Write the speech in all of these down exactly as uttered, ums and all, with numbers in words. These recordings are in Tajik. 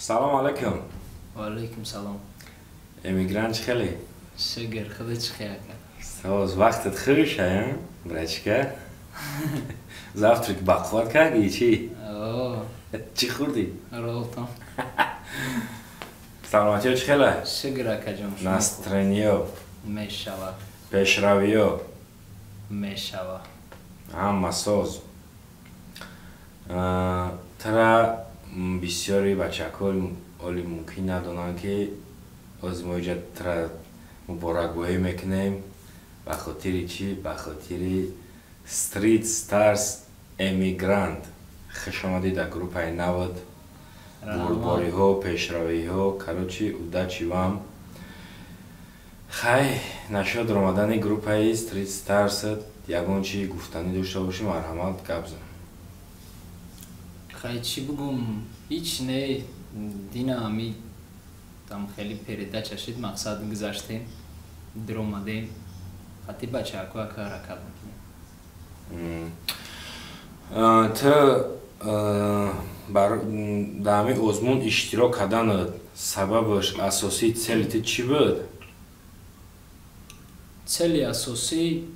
سلام علیکم. و علیکم سلام. امیگرانت خیلی. شگر خودت چخیره کرد. سواز وقتت خوش هست؟ برایچکه؟ زفترک باقوات کردی چی؟ اوه. چی خوردی؟ رولتم. سلامتی ها چی خیلی؟ شگر کجام شما. نسترنیو. میشوا. پیشرویو. میشوا. هم مساز. ترا بسیاری بچه‌ها ولی ممکن ندانند که آزمایش ترا مبارک‌باهی میکنیم به خاطر چی؟ به خاطر استریت استارز امیگرانت. خوش آمدید در گروپ نود بردباری ها پیشروی ها کراچی اوداچی وام خیلی نشد رمضان گروپ استریت استارز یگان چی گفتنی داشته باشیم مرحمت گبزن. خیلی چی بگم هیچ نه دینا می tam خیلی پیرده چشید مقصد گذاشتیم در اومدیم خاطی بچه ها که رکاب میکنیم. تا بر دامی آزمون اشتراک کردن سببش اساسی цели چی بود؟ цели اساسی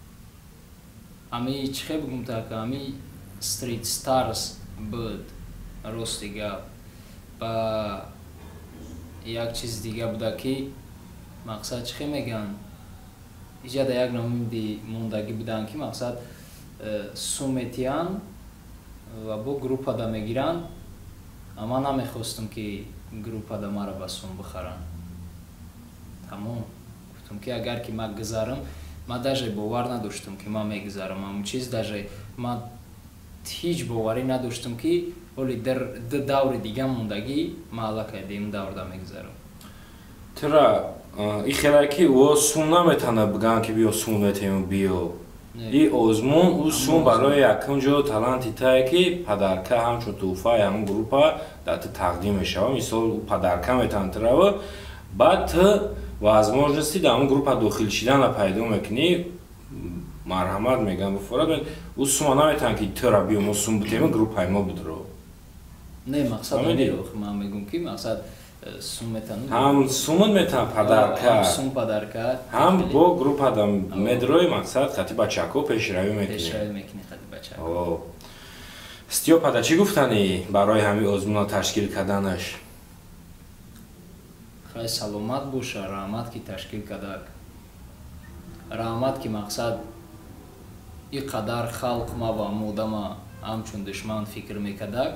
امی چه بگم تا که امی استریت استارز بود راست دیگه با یک چیز دیگه بوده که مقصد چه میگن ایجاد یک نام دی موندگی بودن که مقصد سومتیان و با گروپ آدم میگیرن اما نمیخواستم که گروپ آدم را با سوم بخورن تمام گفتم که اگر که من گذارم من داجه باور نداشتم که من میگذارم اون چیز داجه من هیچ باوری نداشتم که ولی در دور دیگه موندگی معلقه دیم دور دا میگذارم. ترا این خیلی که او سوم نمیتونه بگن که بیا سوم نتیم بیو. این آزمون او سوم برای یکم جو تالنتی تایی که پدرکه همچون توفای همون گروپا دات تقدیم میشه. مثال پدرکه میتونه ترا بعد تو و از ماجرسی در اون گروپا داخل شدن پیدا میکنی مرحمت میگم بفراد او سوم نمیتونه که ترا بیو ما سوم بتیم گروپای ما بدرو. نه مقصد نمیروخ من میگم که مقصد سومتن هم سومت میتن پدر کرد هم سوم پدر کرد هم با گروپ آدم مدروی مقصد خطی بچه کو پیشروی میکنی پیشروی میکنی خطی بچه کو استیو پدا چی گفتنی برای همین آزمونا تشکیل کردنش؟ خیلی سلامت باشه رحمت که تشکیل کرده رحمت که مقصد این قدر خلق ما و مودما همچون دشمن فکر میکرده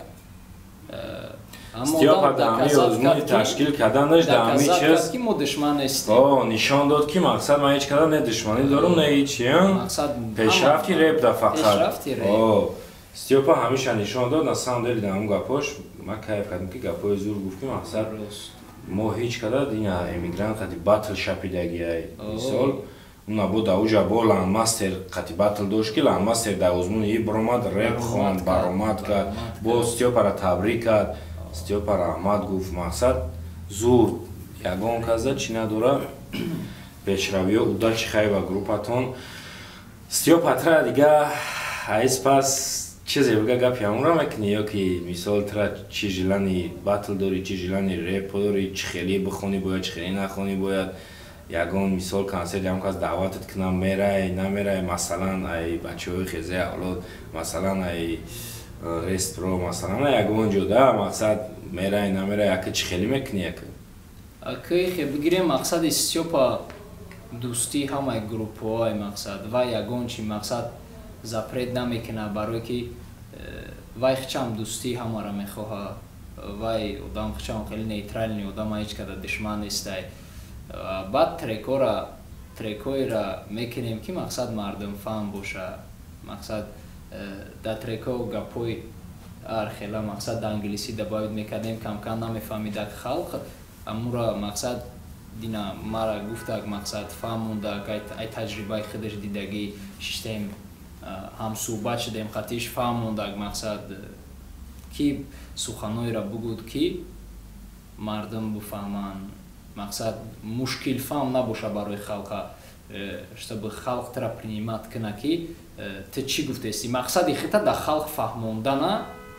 استیو پدا همین آزمونی تشکیل کردنش در همین چیز که ما دشمن استیم آه نشان داد که مقصد من هیچ کردن نه دشمنی دارم نه هیچی پیشرفتی ریب در فقط پیشرفتی ریب استیو پا همیشه نشان داد نسان داری در همون گپاش من کیف کردم که گپای زور گفت که مقصد ما هیچ کردن این امیگرانت خطی باتل شپیدگی های مثال اونا بود اوجا با لان ماستر خطی باتل داشت که لان ماستر در آزمون ای برامد ریب خوان برامد کرد با استیو پا را تبریک کرد استیو پا رحمت گفت مقصد زور یگان کازه چی نداره پیشروی او دا چی خیلی با گروپاتون استیو پاترا دیگه هایس پاس چیزی بگه گپی همون را میکنی یا که مثال ترا چی جلانی باتل داری چی جلانی ریپ داری چی خیلی بخونی باید چی خیلی نخونی باید یگان مثال کنسرت هم که از دعوتت کنم میره نمیره مثلا ای بچه های خیزه اولاد مثلا ای ریست رو مثلا یگان جدا مقصد میره نمیره یکی چی خیلی میکنی یکی اکی خیلی بگیریم مقصد استیو پا دوستی همه گروپ های مقصد و یگان چی مقصد زپرید نمیکنه برای که وای خچم دوستی همه را میخواه وای ادام خچم خیلی نیترال نی ادام هیچ کده دشمن نیسته بعد تریکو را تریکوی را میکنیم که مقصد مردم فهم باشه مقصد در تریکو گپوی ار خیلی مقصد در انگلیسی در باید میکردیم کم کم نمیفهمیده خلق امورا مقصد دینا مرا گفته که مقصد فهمونده که ای تجربه خودش دیدگی ششتیم هم صحبت شدیم خطیش فهمونده که مقصد کی سخنوی را بگود کی مردم بفهمن مقصد مشکل فهم نباشه برای خلق чтобы خلق ترا принимать کنه که تو چی گفته استی مقصد خیلی در خلق فهموندن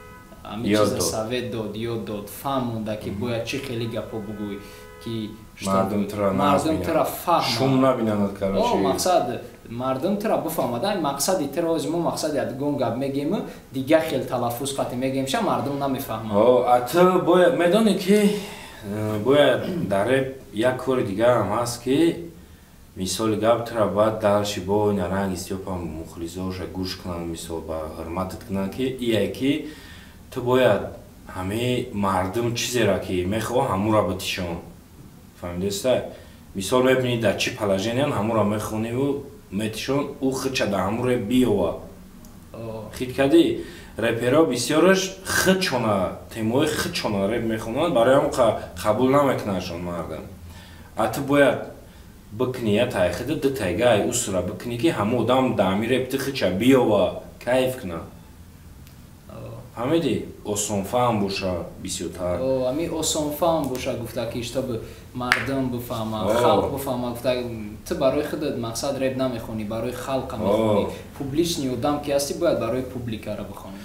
амин чиза совет дод ёд дод фаҳмонда ки бояд чӣ хеле гапо бугӯй ки мардум тира фаҳма шум набинанд карочи мақсад мардум тира бифаҳмада мақсади тира ози мо мақсади ягон гап мегем дига хел талаффуз қати мегемша мардум намефаҳмад о ато бояд медонӣ ки бояд дар реп як кори дига ҳам ҳаст ки мисоли гап тира баъд далши бо наранги стёпа мухлисоша гӯш кунанд мисол ба ҳурматат кунанд ки ие ки ту бояд ҳамаи мардум чизеро ки мехоҳ ҳамуро битишон фаҳмидеста мисол мебинӣ дар чӣ положениян ҳамуро мехониву метишон ӯ хидша дар ҳамуре биёва хид кардӣ реперо бисёраш хидчона темои хидчона реп мехонанд барои ҳам қабул намекунадшон мардум а ту бояд бикунӣ я тайхида ду тайгай усура бикунӣ ки ҳама одам дар ҳами репти хидша биёва кайф кунад ҳамиди осонфаҳм боша бисёртар ами осонфаҳм боша гуфта ки чтобы мардум бифаҳма халқ бифаҳма гуфта ту барои худат мақсад реп намехонӣ барои халқа мехонӣ публични одам ки ҳастӣ бояд барои публикара бихонӣ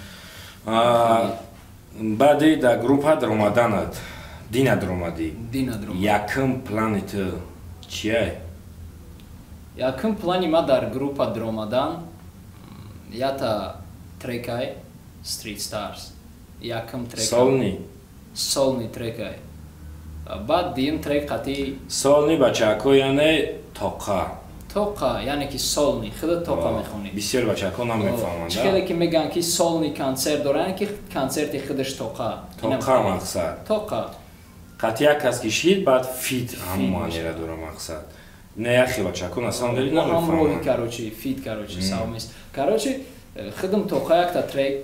баъди дар группа даромаданат дина даромадӣ дина даромадӣ якум плани ту чие якум плани ма дар группа даромадан ята трекай Street Stars якум трек солни солни трекай баъд диюм трек қати солни бачаҳако яъне тоқа тоқа яъне ки солни худа тоқа мехонӣ бисёр бачаҳако намефаҳманд чӣ хеле ки мегӯянд ки солни консерт дора яъне ки консерти худаш тоқа тоқа мақсад тоқа қати як кас ки шид баъд фит ҳамон маънеро дора мақсад не яхи бачаҳако на самом деле намефаҳманд ҳамроҳи карочи фит карочи савмис карочи худам тоқа якта трек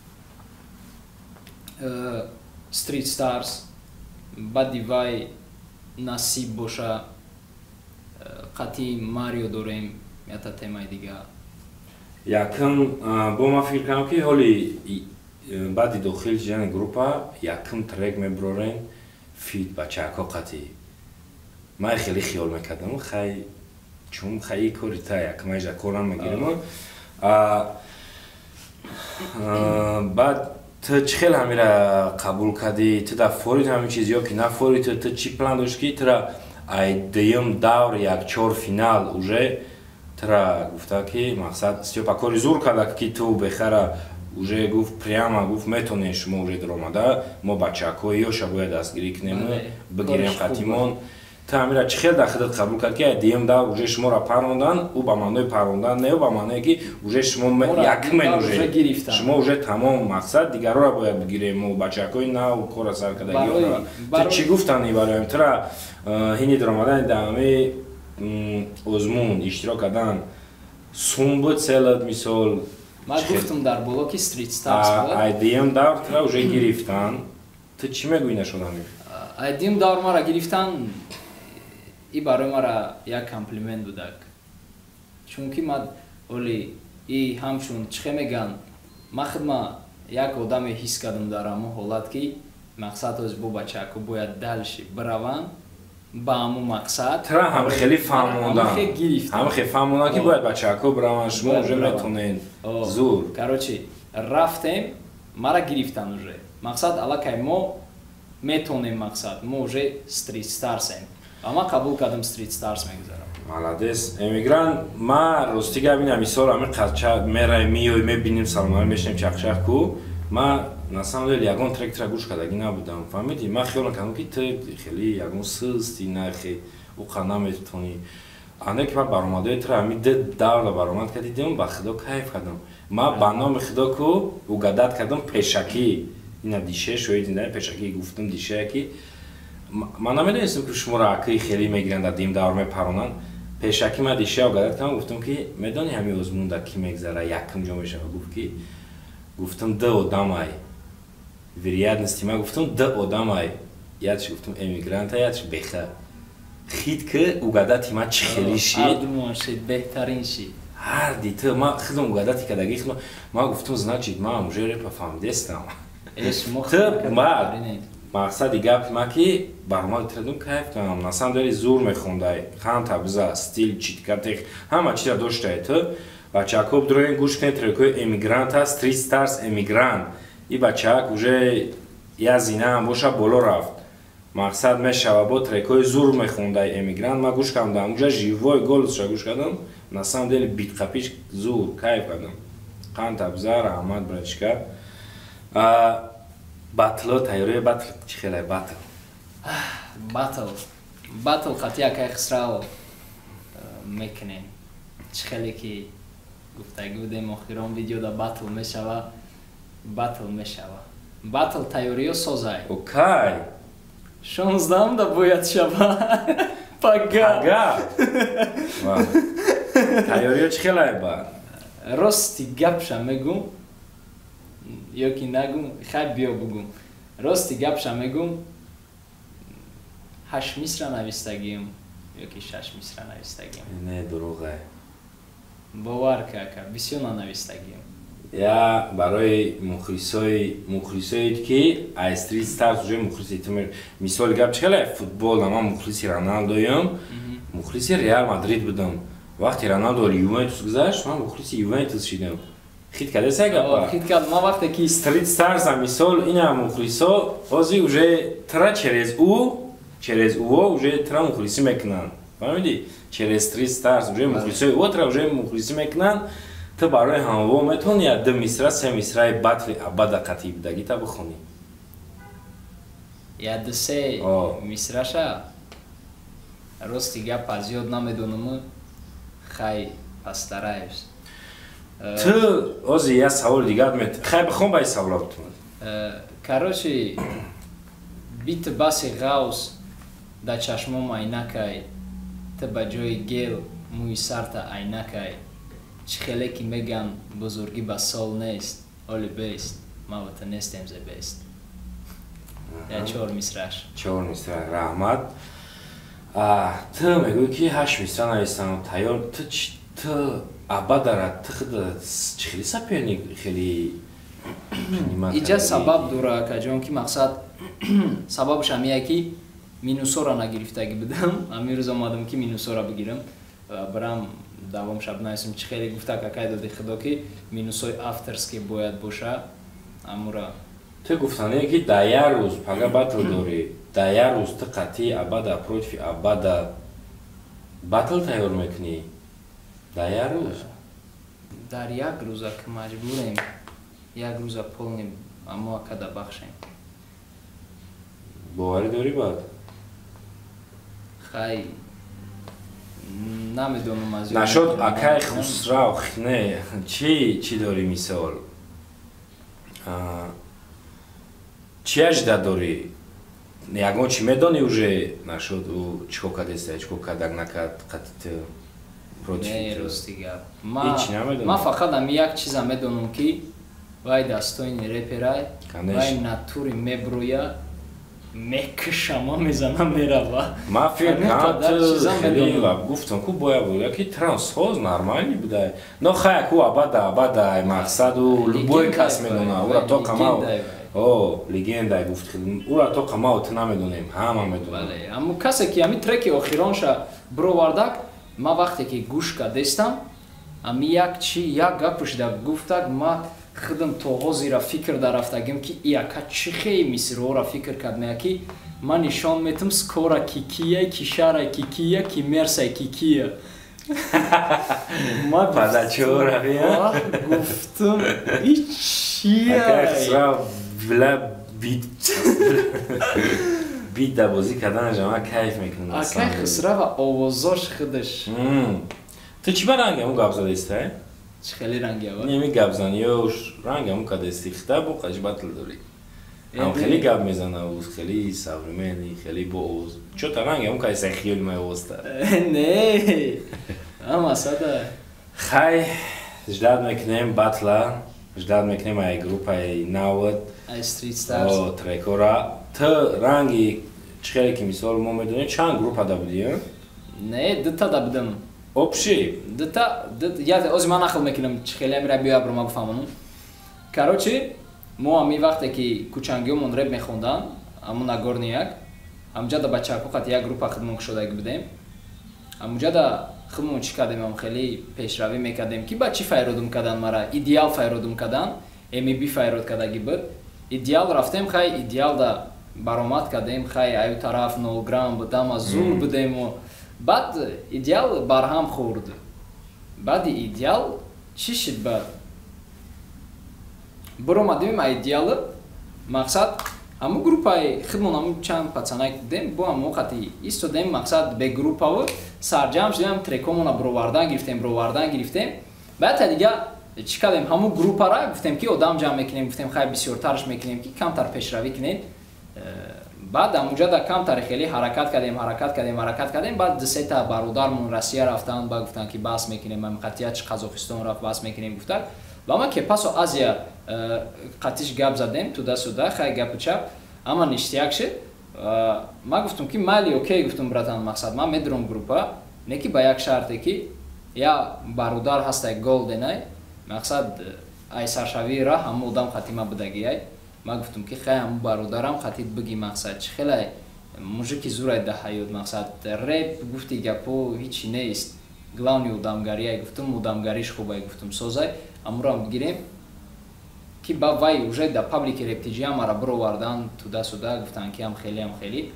Street Stars баъди вай насиб боша қати марио дорем ята темаи дига якум бо ма фикр кардам ки ҳоли баъди дохили ҷани группа якум трек мебирорем фит бачаҳако қати ман хеле хиёл мекардам хай чун хай кори та якумаиша корам мегирем баъд ту чӣ хел ҳамира қабул кардӣ ту дар форид ҳамин чиз ё ки на форид ту чӣ план дошт ки тура ай дуюм давр якчор финал уже тура гуфта ки мақсад стёпа кори зур карда ки ту бехара уже гуфт прямо гуфт метонем шумо уже даромада мо бачаҳако ёша бояд дастгирӣ кунем бигирем қатимон ту ҳамира чӣ хел дар худат қабул кард ки ай дуюм давр уже шуморо парондан ӯ ба маънои парондан не ба маъное ки уже шумо якмен уже шумо уже тамом мақсад дигароро бояд бигирем мо бачаҳакои нав кора сар кардагиёро ту чӣ гуфтани бароям тура ҳини даромадани дар ҳамаи озмун иштирок кардан сум буд селад мисол ман гуфтам дар боло ки Street Stars буд ай дуюм давр тура уже гирифтан ту чӣ мегӯӣ нашудами ай дуюм давр мара гирифтан и барои мара як комплимент будак чунки ман оли и ҳамчун чихе меган ман худма як одаме ҳис кардам дар ҳамон ҳолат ки мақсад оз бо бачаҳако бояд далши бираванд ба ҳамон мақсад тура ҳам хеле фаҳмондан ҳам хеле фаҳмондан ки бояд бачаҳако бираванд шумо уже метонед зур карочи рафтем мара гирифтан уже мақсад аллакай мо метонем мақсад мо уже Street Starsем ама қабул кардам Street Stars мегузарам маладес эмигрант ма рости габина мисол ами қатча мерай миёй мебинем саломаро мешнем чақчақ ку ма на самом деле ягон тректра гӯш кардаги набудам фаҳмидӣ ман хиёл мекардам ки ту хеле ягон сусти нахе уқа наметонӣ ане ки ман баромадаи тура ами ду давра баромад карди дидам ба худо кайф кардам ман ба номи худо ку угадат кардам пешакӣ ина дише шоид ин пешакӣ гуфтам дишае ки ман намедонистам ки шуморо акаи хеле мегиранд дар дим давр мепаронанд пешакӣ ман диша угадат кардам гуфтам ки медонӣ ҳамин озмунда ки мегзара якум ҷо мешава гуфт ки гуфтам ду одамай вероятности ман гуфтам ду одамай якш гуфтам эмигранта якш беха хид ки угадати ман чӣ хеле шид беҳтарин шид ҳарди ту ман худам угадати кардаги ман гуфтам значит ман уже репа фаҳмидестам ту ман мақсади гапи ма ки баромади традум кайф кунам на самом деле зур мехондай хан табза стил читка тех ҳама чиза доштаи ту бачаҳако бидроен гӯш кунед трекҳои эмигранта Street Stars эмигрант این بچه‌ک уже я зинам боша боло рафт. Мақсад мешава бо трекои зур мехондай эмигрант ма гӯш кардам. Унҷа живой голосша гӯш кардам. На самом деле битқапиш зур кайф кардам. Қанд абзар Аҳмад братишка. А батло тайёрия батл чӣ хелай батл? Батл. Батл қатия кай хисрав мекунем. Чӣ хеле ки гуфтагӣ будем охирон видеода батл мешава. Батл мешава. Батл тайёриё созай. Окей. шонздаҳум да бояд шава. Пага. Пага. Тайёриё чӣ хелай ба? Рости гапша мегум. Ёки нагум, хай биё бугум. Рости гапша мегум. ҳашт мисра навистагием, ёки шаш мисра навистагием. Не, дуруғай. Бовар кака, бисёр нанавистагием. Я барои мухлисои мухлисоид ки аз Street Stars уже мухлиси тимир мисол гап чӣ хелай футбол ама мухлиси Роналдоям, мухлиси Реал Мадрид будам. Вақти Роналдо Ювентус гузашт, ман мухлиси Ювентус шидам. Хит кардеса гапа? Хит кард, ман вақте ки Street Stars мисол ина мухлисо ҳозир уже тра через у через уо уже тра мухлиси мекунанд. Фаҳмиди? Через Street Stars уже мухлисои отра уже мухлиси мекунанд. Ты барои ҳамво метавони як ду мисра се мисраи батли абада қатъи будагита бихонӣ. як ду се мисраша рости гапа зиёд намедонам, хай пастараевс. Ты ози я савол дигар мет. Хай бихон ба саволот. Короче, бит баси ғаус да чашмом айнакай, ты ба ҷои гел мӯи сарта айнакай. Чӣ хеле ки меган бузургӣ ба сол нест, оли бест, ма вата нестем зе бест. Я чор мисраш. Чор мисра, раҳмат. Ты мегӯй ки ҳашт мисра нависам, тайёр, ты абадара, ты худа чӣ хели саперник хели иҷа сабаб дора акаҷон ки мақсад сабабаш ҳамия ки минусора нагирифтагӣ будам, ҳамин рӯз омадам ки минусора бигирам, барам давом шаб наисм чӣ хеле гуфта какай доди худо ки минусои авторски бояд боша амура. Ты гуфтане ки да як рӯз пага батл дорӣ, да як рӯз ты қатъи абада против абада батл тайёр мекунӣ? Да як рӯз? Дар як рӯза ки маҷбурем як рӯза полним аммо акада бахшем. Боварӣ дорӣ бад? Хай намедонам аз нашод акай Хусрав не чӣ чӣ дорӣ мисол? Чӣ ажда дорӣ? Ягон чӣ медонӣ уже нашод ӯ чико кардеста, чико кардак накард қатъи против? Не, рости гап. Ҳеҷ намедонам. Ман фақат ҳам як чиза медонам ки вай дастоини реперай, вай натури меброя, мекшама мезана мерава. Ма фикр кардам гуфтам ку бояд буд яки трансхоз нормалӣ буда. Но хай ку абада абада мақсаду любой кас медона. Ура то камав. О, легенда гуфт. Ура то камав ты намедонем, ҳама медонем. Бале, аммо касе ки ами треки охиронша бровардак, ма вақте ки гӯш кардестам, ами як чи як гапш да гуфтак, ма худам то ҳозира фикр дарафтагим ки яка чӣ хеле мисрора фикр кардмея ки ман нишон метам скора ки кия, ки шара ки кия, ки мерса ки кия. Ма падачора бия. Гуфтам ичия. Вла бит бит да бозӣ кардан ҷама кайф мекунад. Акай Хусрава овозош худаш. Ты чӣ ба ранги ҳамун гап задестай? Чӣ хеле ранги ава? Неми гап зани ё ранги ҳамун кадести хита бо қаш батл дорӣ. Ҳам хеле гап мезана ӯ хеле савремени хеле бо овоз. Чота ранги ҳамун кайса хиёли ма овозта. Не. Ама сада. Хай ждат мекунем батла, ждат мекунем ай группаи навод. Ай Street Stars. О трекора. Ты ранги чӣ хеле ки мисол мо медонем чанд группа да будӣ? Не, дута да будам. Общий? Дута, я ози ман нақл мекунам чӣ хеле мира биё абро ма бифаҳмонам. Короче, мо ами вақте ки кучангиёмон рэп мехондан, амун Нагорнияк, амҷада бачаҳо қат як группа худмон кушодагӣ будем. Амҷада худмон чӣ кардем, ам хеле пешравӣ мекардем ки ба чӣ файродум кардан мара, идеал файродум кардан. эми бифайрод кадаги буд идеал рафтем хай идеал да баромад кадем хай аю тараф нол грамм будам аз зур будем бад идеал барҳам хурд бади идеал чӣ шид бад буромадем идеал мақсад ҳамун группаи худмон ҳамун чанд пацанак дем бо ҳамун хати истодем мақсад бе группаво сарҷам шудем трекомона бировардан гирифтем бировардан гирифтем баъд дига чӣ кардем ҳамун группара гуфтем ки одам ҷамъ мекунем гуфтем хай бисёртарш мекунем ки камтар пешравӣ кунем баъд ҳамунҷа да камтар хеле ҳаракат кардем ҳаракат кардем ҳаракат кардем баъд дусета бародармон россия рафтанд ба гуфтанд ки баҳс мекунем ҳам қатъияти қазоқистон рафт баҳс мекунем гуфтак ва ма ки пасо азия қатиш гап задем туда-суда хай гапу чап ама ништияк шуд ма гуфтам ки майли окей гуфтам братан мақсад ман медурам группа не ки ба як шарте ки я бародар ҳастай голденай мақсад ай саршавира ҳамун одам хатима будагиай ма гуфтам ки хай ҳамун бародарам хатид биги мақсад чӣ хелай мужики зурай да ҳаёт мақсад реп гуфти гапо ҳичи нест главни одамгарияй гуфтам одамгариш хубай гуфтам созай ҳамурам бигирем ки ба вай уже да паблики рептиҷи ҳамара бировардан туда-суда гуфтанд ки ҳам хеле ҳам хеле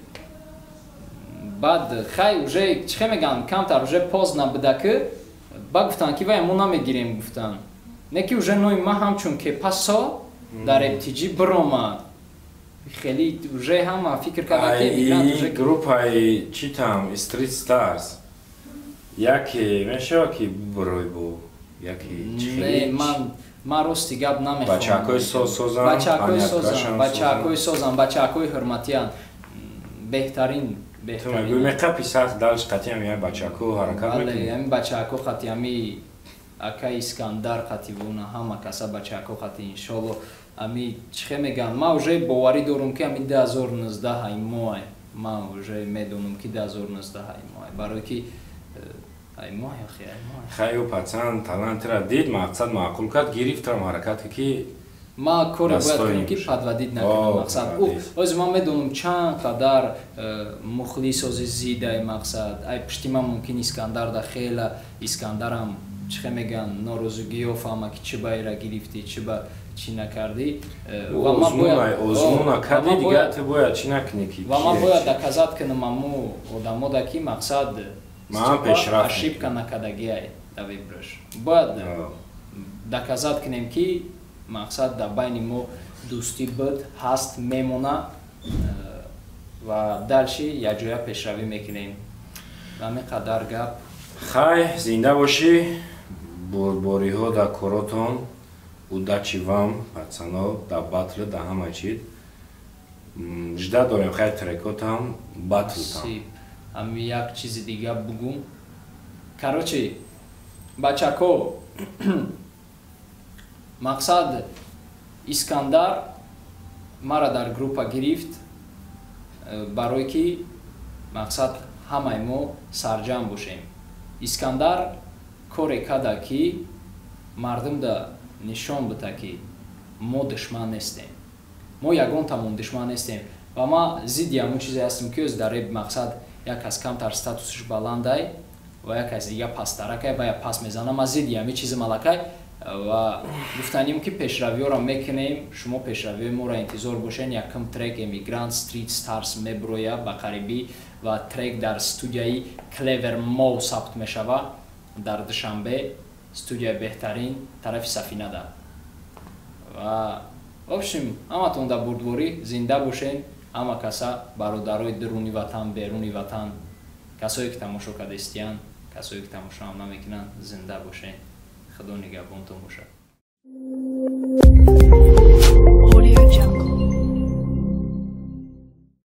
баъд хай уже чӣ хе мегӯянд камтар уже поздна буда ки ба гуфтанд ки вай мо намегирем гуфтанд не ки уже нои ма ҳамчун ки пасо дар рептиҷи биромад хеле уже ҳама фикр карда ки группаи чӣ там Street Stars яке мешава ки бирой бо яке не ман ман рости гап намехоҳам бачакҳои созан бачакҳои созан бачакҳои созан бачакҳои ҳурматиян беҳтарин беҳтарин меқа писар далш қатиам я бачаку ҳаракат мекунад ами бачаку хати ами ака Искандар хати вуна ҳама каса бачаку хати иншоалло ами чӣ хе мегӯянд ман уже боварӣ дорам ки ами ду ҳазору нуздаҳ ай моҳ ман уже медонам ки ду ҳазору нуздаҳ ай моҳ барое ки ай моҳ охи ай моҳ хаю пацан талантра дид мақсад маъқул кард гирифтам ҳаракате ки ма коре бояд кунем ки падвадид накунем мақсад ҳозир ман медонам чанд қадар мухлисози зидай мақсад ай пишти ман мумкин Искандар да хела Искандарам чӣ хе мегӯянд норозугиё фаҳма ки чӣ байра гирифтӣ чӣ ба чӣ накардӣ озмуна карди дига ту бояд чӣ накунӣ ки ва ман бояд доказат кунам аму одамода ки мақсад ошибка накардагиай давибраш бояд доказат кунем ки мақсад дар байни мо дӯстӣ буд ҳаст мемона ва далши якҷоя пешравӣ мекунем ҳамин қадар гап хай зинда бошӣ бурбориҳо дар коротон удачи вам пацано дар батл дар ҳама чиз жда дорем хай трекотам батлтам ами як чизи дига бугум карочи бачако мақсад Искандар мара дар группа гирифт барое ки мақсад ҳамаи мо сарҷамъ бошем Искандар коре када ки мардумда нишон буда ки мо душман нестем мо ягон тамон душман нестем ва ма зидди ҳамун чизе ҳастем ки оз дар реп мақсад як кас камтар статусиш баландай ва як кас дига пастаракай ва я пас мезанам ма зидди ҳамин чизи малакай ва гуфтанем ки пешравиёро мекунем шумо пешравиёи моро интизор бошен якум трек Emigrant Street Stars меброя ба қарибӣ ва трек дар студияи Clever Mo сабт мешава дар душанбе студияи беҳтарин тарафи Сафинада ва обшим ҳаматон дар бурдворӣ зинда бошен ҳама каса бародарои дуруни ватан беруни ватан касое ки тамошо карда истиянд касое ки тамошоам намекунанд зинда бошен худо нигаҳбонтон бошад.